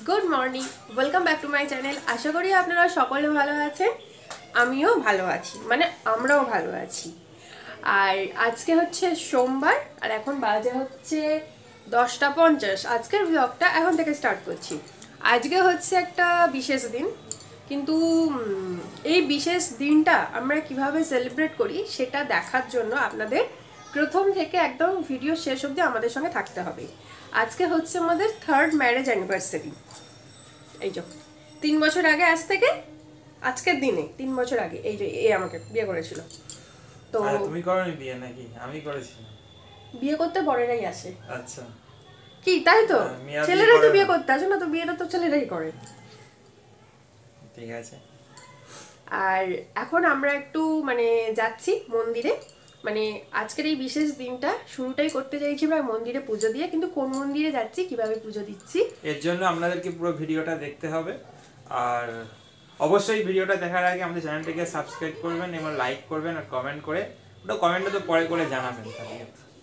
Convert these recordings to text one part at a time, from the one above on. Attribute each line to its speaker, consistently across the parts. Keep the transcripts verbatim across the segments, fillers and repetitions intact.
Speaker 1: Good morning, welcome back to my channel. আশা করি আপনারা সকলে ভালো আছেন, আমিও ভালো আছি, মানে আমরাও ভালো আছি। আর আজকে হচ্ছে সোমবার, আর এখন বাজে হচ্ছে দশটা পঞ্চাশ। আজকের ব্লগটা এখন থেকে স্টার্ট করছি। আজকে হচ্ছে একটা বিশেষ দিন, কিন্তু এই বিশেষ দিনটা আমরা কিভাবে সেলিব্রেট করি সেটা দেখার জন্য আপনাদের প্রথম থেকে একদম ভিডিও শেষ অবধি আমাদের সঙ্গে থাকতে হবে। আজকে হচ্ছে আমাদের থার্ড ম্যারেজ অ্যানিভার্সারি। এই যে তিন বছর আগে, আজ থেকে আজকের দিনে তিন বছর আগে এই যে এ আমাকে বিয়ে করেছিল। তো
Speaker 2: তুমি করোনি বিয়ে নাকি? আমি করেছি।
Speaker 1: বিয়ে করতে বড়রাই আসে।
Speaker 2: আচ্ছা,
Speaker 1: কি তাই তো? ছেলেরাই তো বিয়ে করতে আসে না, তো বিয়েটা তো ছেলেরাই করে।
Speaker 2: ঠিক আছে।
Speaker 1: আর এখন আমরা একটু মানে যাচ্ছি মন্দিরে, মানে আজকের এই বিশেষ দিনটা শুরুটাই করতে চাইছি আমরা মন্দিরে পুজো দিয়ে। কিন্তু কোন মন্দিরে যাচ্ছি, কিভাবে পুজো দিচ্ছি,
Speaker 2: এর জন্য আপনাদেরকে পুরো ভিডিওটা দেখতে হবে। আর অবশ্যই ভিডিওটা দেখার আগে আমাদের চ্যানেলটাকে সাবস্ক্রাইব করবেন এবং লাইক করবেন আর কমেন্ট করে, ওটা কমেন্টটা তো পরে করে জানাবেন। তাহলে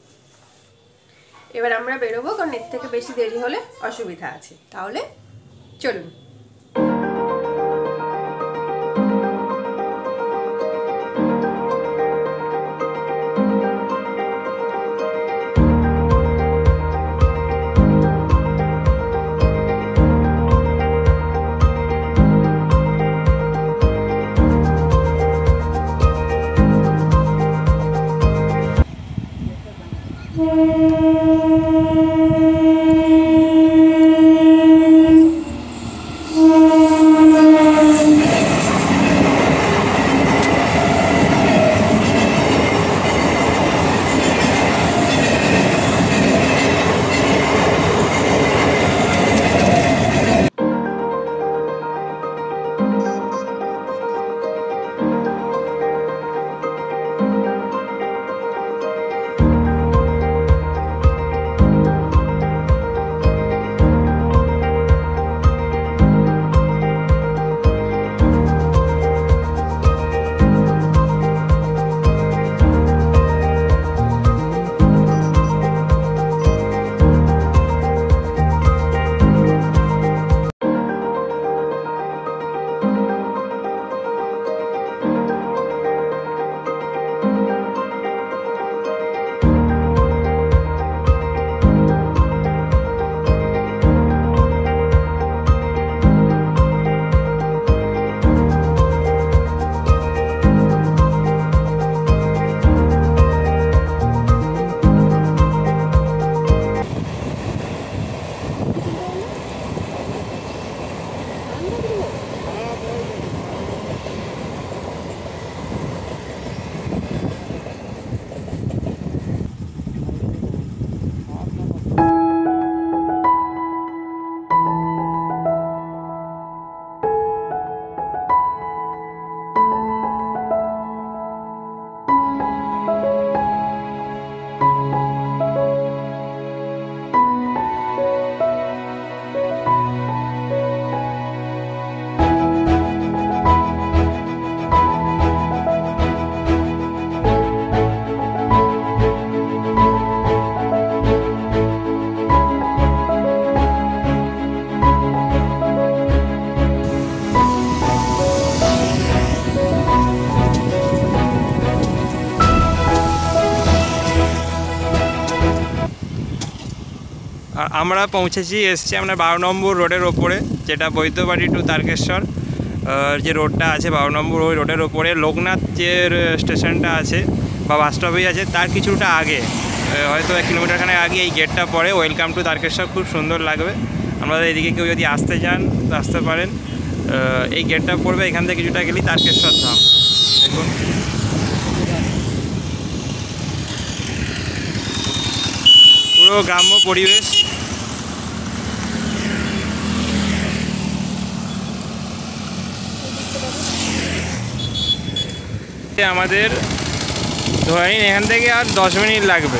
Speaker 1: এবার আমরা বেরোবো, কারণ এর থেকে বেশি দেরি হলে অসুবিধা আছে। তাহলে চলুন।
Speaker 2: আর আমরা পৌঁছেছি, এসছি আমরা বারো নম্বর রোডের ওপরে, যেটা বৈদ্যবাড়ি টু তারকেশ্বর যে রোডটা আছে বারো নম্বর, ওই রোডের ওপরে লোকনাথ যে স্টেশনটা আছে বা বাস স্টপেজ আছে তার কিছুটা আগে, হয়তো এক কিলোমিটারখানে আগে এই গেটটা পড়ে। ওয়েলকাম টু তারকেশ্বর, খুব সুন্দর লাগবে। আমাদের এদিকে কেউ যদি আসতে চান তো আসতে পারেন। এই গেটটা পড়বে, এখান থেকে কিছুটা গেলেই তারকেশ্বর ধাম। দেখুন পুরো গ্রাম্য পরিবেশ। আমাদের ধরে নিন এখান থেকে আর দশ মিনিট লাগবে।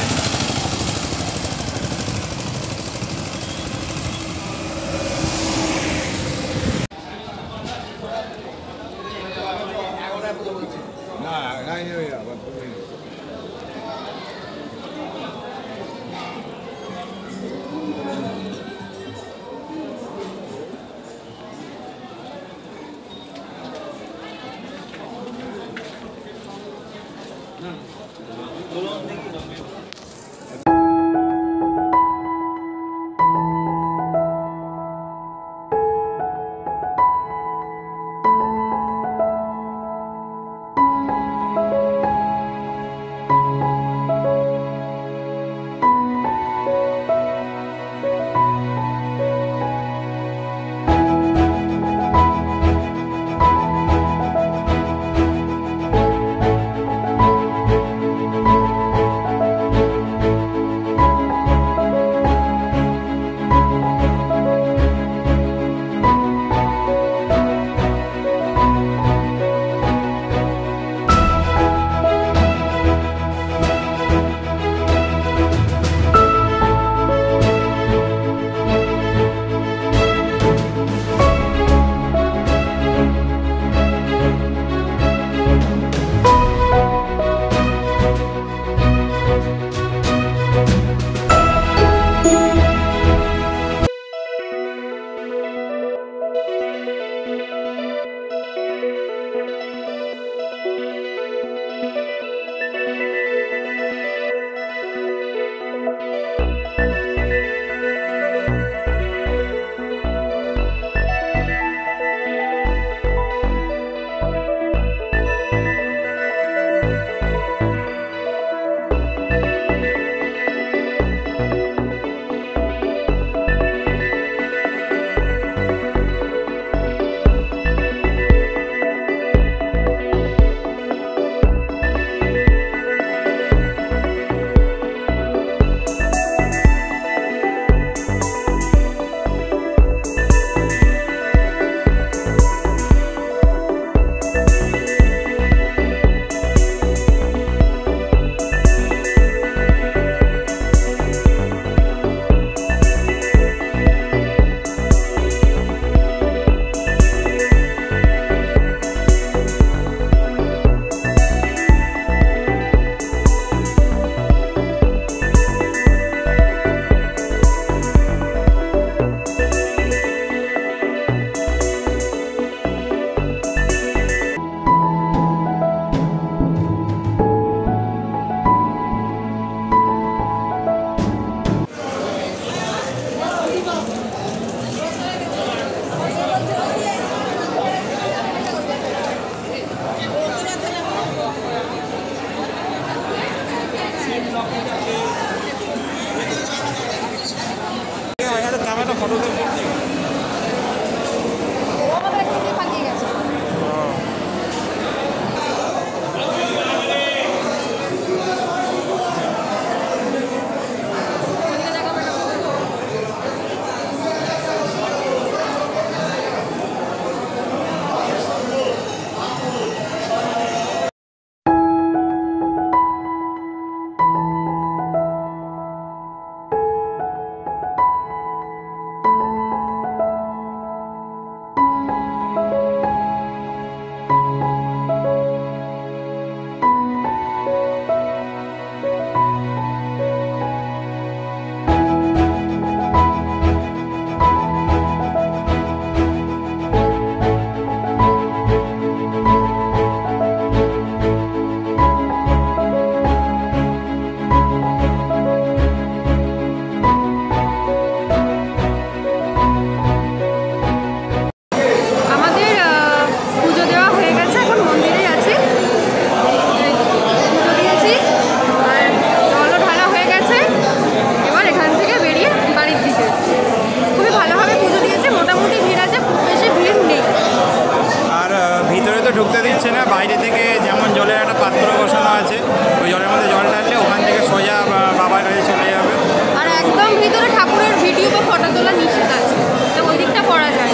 Speaker 2: ঢুকতে দিচ্ছে না, বাইরে থেকে যেমন জলের একটা পাত্র বসানো আছে, ওই জলের মধ্যে জল ঢাললে ওখান থেকে সোজা বাবার কাছে চলে যাবে।
Speaker 1: আর একদম ভিতরে ঠাকুরের ভিডিও বা ফটো তোলা নিষেধ আছে, তো ওই দিকটা করা যায়।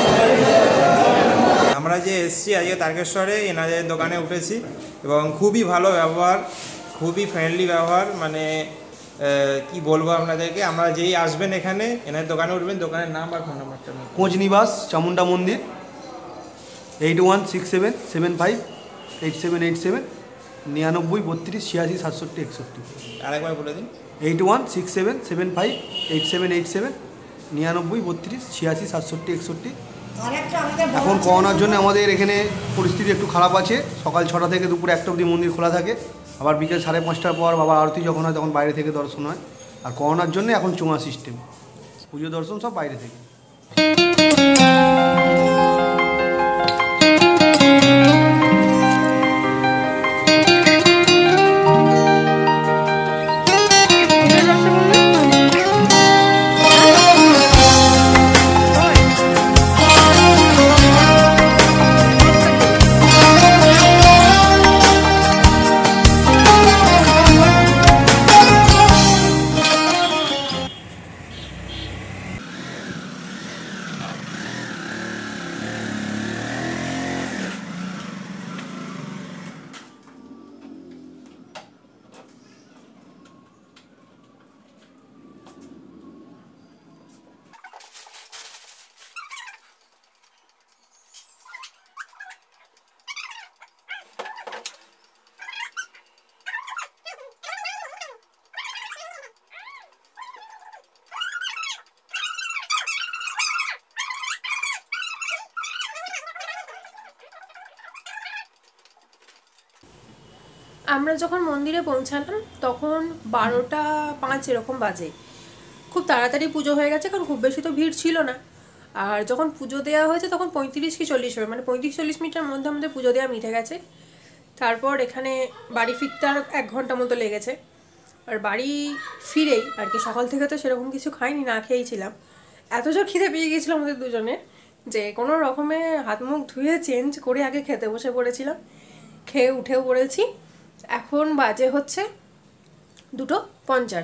Speaker 2: আমরা যে এসছি আজকে তারকেশ্বরে এনাদের দোকানে উঠেছি এবং খুবই ভালো ব্যবহার, খুবই ফ্রেন্ডলি ব্যবহার, মানে কি বলবো আপনাদেরকে। আমরা যেই আসবেন এখানে এনাদের দোকানে উঠবেন, দোকানের নাম আর ফোন নাম্বারটা।
Speaker 3: কোচ নিবাস চামুন্ডা মন্দির, eight one six seven seven five eight seven eight seven নিরানব্বই বত্রিশ ছিয়াশি সাতষট্টি একষট্টি।
Speaker 2: আরেকবার বলে দিন।
Speaker 3: Eight one six seven seven five eight seven eight seven নিরানব্বই বত্রিশ ছিয়াশি সাতষট্টি একষট্টি। এখন করোনার জন্য আমাদের এখানে পরিস্থিতি একটু খারাপ আছে। সকাল ছটা থেকে দুপুর একটা অবধি মন্দির খোলা থাকে, আবার বিকেল সাড়ে পাঁচটার পর বাবার আরতি যখন হয় তখন বাইরে থেকে দর্শন হয়। আর করোনার জন্য এখন চোঙা সিস্টেম, পুজো দর্শন সব বাইরে থেকে।
Speaker 1: আমরা যখন মন্দিরে পৌঁছালাম তখন বারোটা পাঁচ এরকম বাজে। খুব তাড়াতাড়ি পুজো হয়ে গেছে, কারণ খুব বেশি তো ভিড় ছিল না। আর যখন পুজো দেওয়া হয়েছে তখন পঁয়ত্রিশ কি চল্লিশ হবে, মানে পঁয়ত্রিশ চল্লিশ মিনিটের মধ্যে আমাদের পুজো দেওয়া মিটে গেছে। তারপর এখানে বাড়ি ফিরতে আর এক ঘন্টা মতো লেগেছে। আর বাড়ি ফিরেই আর কি, সকাল থেকে তো সেরকম কিছু খাইনি, না খেয়েছিলাম। এত জোর খিদে পেয়ে গিয়েছিলো আমাদের দুজনের যে কোনো রকমে হাত মুখ ধুয়ে চেঞ্জ করে আগে খেতে বসে পড়েছিলাম। খেয়ে উঠেও পড়েছি। এখন বাজে হচ্ছে দুটো পঞ্চাশ।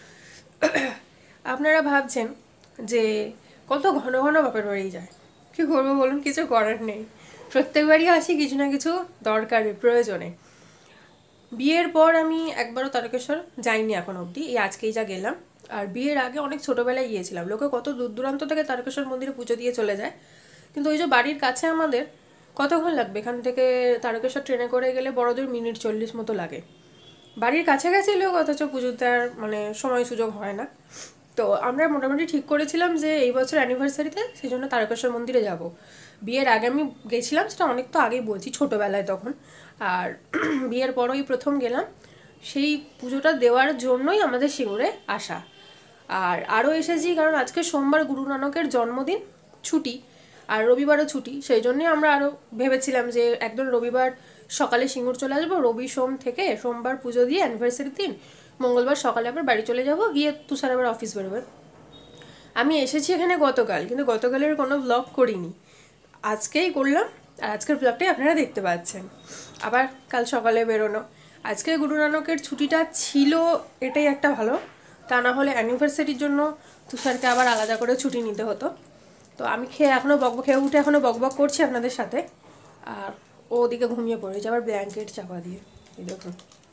Speaker 1: আপনারা ভাবছেন যে কত ঘন ঘন বাপের বাড়ি যায়, কী করবো বলুন, কিছু করার নেই। প্রত্যেকবারই আসি কিছু না কিছু দরকারে, প্রয়োজনে। বিয়ের পর আমি একবারও তারকেশ্বর যাইনি এখন অবধি, এই আজকেই যা গেলাম। আর বিয়ের আগে অনেক ছোটোবেলায় গিয়েছিলাম। লোকে কত দূর দূরান্ত থেকে তারকেশ্বর মন্দিরে পুজো দিয়ে চলে যায়, কিন্তু ওই যে বাড়ির কাছে আমাদের কতক্ষণ লাগবে এখান থেকে তারকেশ্বর ট্রেনে করে গেলে বড়দের মিনিট চল্লিশ মতো লাগে। বাড়ির কাছাকাছি লোক, অথচ পুজো দেওয়ার মানে সময় সুযোগ হয় না। তো আমরা মোটামুটি ঠিক করেছিলাম যে এই বছর অ্যানিভার্সারিতে সেই জন্য তারকেশ্বর মন্দিরে যাব। বিয়ের আগে আমি গেছিলাম, সেটা অনেক তো আগেই বলছি, ছোটোবেলায় তখন। আর বিয়ের পরই প্রথম গেলাম। সেই পুজোটা দেওয়ার জন্যই আমাদের সিঙ্গুরে আসা। আর আরও এসেছি কারণ আজকে সোমবার গুরু নানকের জন্মদিন, ছুটি, আর রবিবারও ছুটি। সেই জন্যই আমরা আরও ভেবেছিলাম যে একদম রবিবার সকালে সিঙ্গুর চলে আসবো, রবি সোম থেকে সোমবার পুজো দিয়ে অ্যানিভার্সারির দিন মঙ্গলবার সকালে আবার বাড়ি চলে যাব, গিয়ে তুষার আবার অফিস বেরোবে। আমি এসেছি এখানে গতকাল, কিন্তু গতকালের কোনো ব্লগ করিনি, আজকেই করলাম। আর আজকের ব্লগটাই আপনারা দেখতে পাচ্ছেন। আবার কাল সকালে বেরোনো। আজকে গুরু নানকের ছুটিটা ছিল, এটাই একটা ভালো। তা না হলে অ্যানিভার্সারির জন্য তুষারকে আবার আলাদা করে ছুটি নিতে হতো। তো আমি খেয়ে এখনও বকবক খেয়ে উঠে এখনও বকবক করছি আপনাদের সাথে। আর ও ওদিকে ঘুমিয়ে পড়েছে আবার ব্ল্যাঙ্কেট চাপা দিয়ে। এই দেখুন,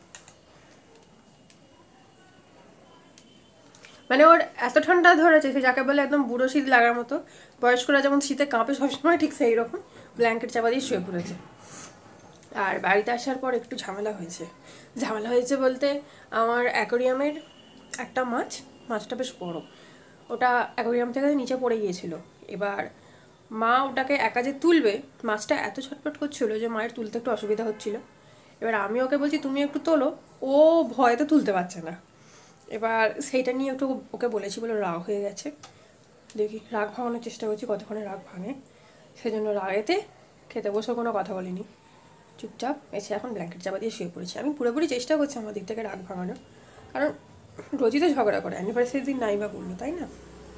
Speaker 1: মানে ওর এত ঠান্ডা ধরেছে যে যাকে বলে একদম বুড়ো শীত লাগার মতো। বয়স্করা যেমন শীতে কাঁপে সবসময়, ঠিক সেই রকম ব্ল্যাঙ্কেট চাপা দিয়ে শুয়ে পড়েছে। আর বাড়িতে আসার পর একটু ঝামেলা হয়েছে। ঝামেলা হয়েছে বলতে, আমার অ্যাকোরিয়ামের একটা মাছ, মাছটা বেশ বড়, ওটা অ্যাকোরিয়াম থেকে নিচে পড়ে গিয়েছিল। এবার মা ওটাকে একা যে তুলবে, মাছটা এত ছটফট করছিল যে মায়ের তুলতে একটু অসুবিধা হচ্ছিল। এবার আমি ওকে বলছি তুমি একটু তোলো, ও ভয়তে তুলতে পারছে না। এবার সেইটা নিয়ে একটু ওকে বলেছি বলে রাগ হয়ে গেছে। দেখি রাগ ভাঙানোর চেষ্টা করছি, কতক্ষণে রাগ ভাঙে। সেই জন্য রাগেতে খেতে বসে কোনো কথা বলিনি, চুপচাপ এসে এখন ব্ল্যাঙ্কেট চাপা দিয়ে শুয়ে পড়েছি। আমি পুরোপুরি চেষ্টা করছি আমার দিক থেকে রাগ ভাঙানোর, কারণ রোজই তো ঝগড়া করে, অ্যানিভার্সারির দিন নাই বা করলো, তাই না?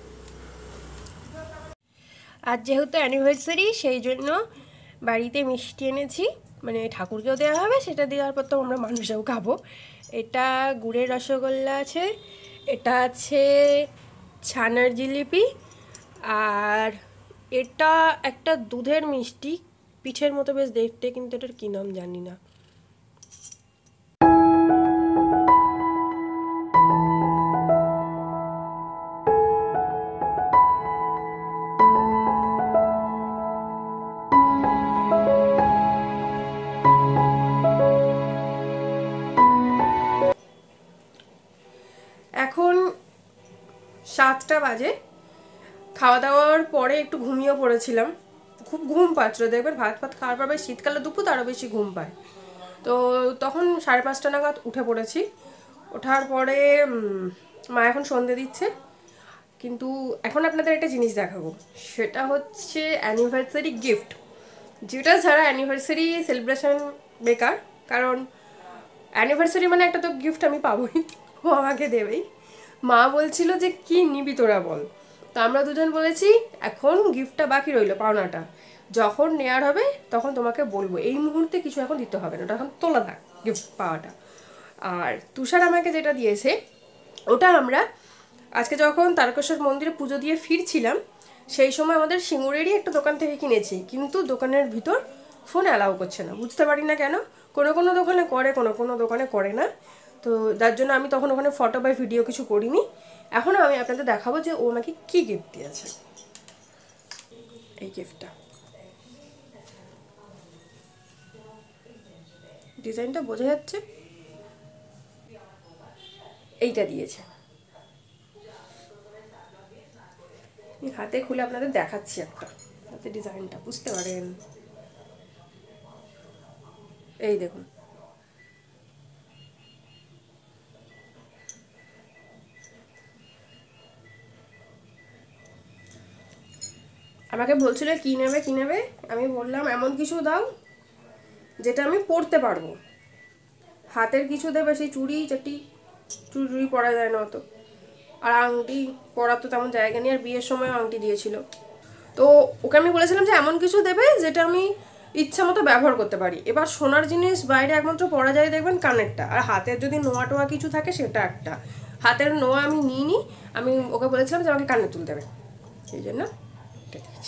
Speaker 1: আজ যেহেতু অ্যানিভার্সারি, সেই জন্য বাড়িতে মিষ্টি এনেছি, মানে ঠাকুরকেও দেওয়া হবে, সেটা দেওয়ার পর তো আমরা মানুষেও খাবো। এটা গুড়ের রসগোল্লা আছে, এটা আছে ছানার জিলিপি, আর এটা একটা দুধের মিষ্টি, পিঠের মতো বেশ দেখতে, কিন্তু এটার কী নাম জানি না। এখন সাতটা বাজে, খাওয়া দাওয়ার পরে একটু ঘুমিয়ে পড়েছিলাম, খুব ঘুম পাচ্ছিল। দেখবেন ভাত ফাত খাওয়ার পর শীতকালে দুপুর আরও বেশি ঘুম পায়। তো তখন সাড়ে পাঁচটা নাগাদ উঠে পড়েছি। ওঠার পরে মা এখন সন্ধে দিচ্ছে, কিন্তু এখন আপনাদের একটা জিনিস দেখাবো, সেটা হচ্ছে অ্যানিভার্সারি গিফট, যেটা ছাড়া অ্যানিভার্সারি সেলিব্রেশন বেকার। কারণ অ্যানিভার্সারি মানে একটা তো গিফট আমি পাবোই, ও আমাকে দেবেই। মা বলছিল যে কি নিবি তোরা বল, তো আমরা দুজন বলেছি এখন গিফটটা বাকি রইলো, পাওনাটা যখন নেয়ার হবে তখন তোমাকে বলবো, এই মুহূর্তে কিছু এখন দিতে হবে না, ওটা এখন তোলা থাক গিফট পাওয়াটা। আর তুষার আমাকে যেটা দিয়েছে ওটা আমরা আজকে যখন তারকেশ্বর মন্দিরে পুজো দিয়ে ফিরছিলাম, সেই সময় আমাদের সিঙ্গুরেরই একটা দোকান থেকে কিনেছি, কিন্তু দোকানের ভিতর ফোন অ্যালাউ করছে না, বুঝতে পারি না কেন। কোনো কোনো দোকানে করে, কোনো কোনো দোকানে করে না। তো যার জন্য আমি তখন ওখানে ফটো বা ভিডিও কিছু করিনি। এখনও আমি আপনাদের দেখাবো যে ও আমাকে কী গিফট দিয়েছে। এই গিফটটা, ডিজাইনটা বোঝা যাচ্ছে, এইটা দিয়েছে। হাতে খুলে আপনাদের দেখাচ্ছি একটা, হাতে ডিজাইনটা বুঝতে পারেন। এই দেখুন, আমাকে বলছিল কি নেবে কি নেবে, আমি বললাম এমন কিছু দাও যেটা আমি পরতে পারবো। হাতের কিছু দেবে, সেই চুড়ি চাটি চুড়ি টুড়ি পরা যায় না অত, আর আংটি পরার তো তেমন জায়গা নেই, আর বিয়ের সময় আংটি দিয়েছিল। তো ওকে আমি বলেছিলাম যে এমন কিছু দেবে যেটা আমি ইচ্ছা মতো ব্যবহার করতে পারি। এবার সোনার জিনিস বাইরে একমাত্র পরা যায় দেখবেন কানেরটা, আর হাতের যদি নোয়া টোয়া কিছু থাকে সেটা একটা। হাতের নোয়া আমি নিইনি, আমি ওকে বলেছিলাম যে আমাকে কানের দুল দেবে, সেই জন্য এটা দিয়েছি।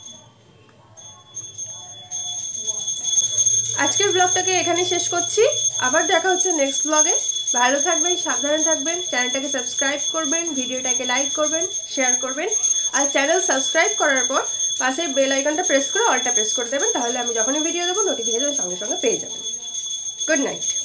Speaker 1: আজকের ব্লগটাকে এখানে শেষ করছি, আবার দেখা হচ্ছে নেক্সট ব্লগে। ভালো থাকবেন, সাবধানে থাকবেন, চ্যানেলটাকে সাবস্ক্রাইব করবেন, ভিডিওটাকে লাইক করবেন, শেয়ার করবেন, আর চ্যানেল সাবস্ক্রাইব করার পর পাশে বেল আইকনটা প্রেস করে অলটা প্রেস করে দেবেন, তাহলে আমি যখনই ভিডিও দেবো নোটিফিকেশন সঙ্গে সঙ্গে পেয়ে যাবেন। Good night.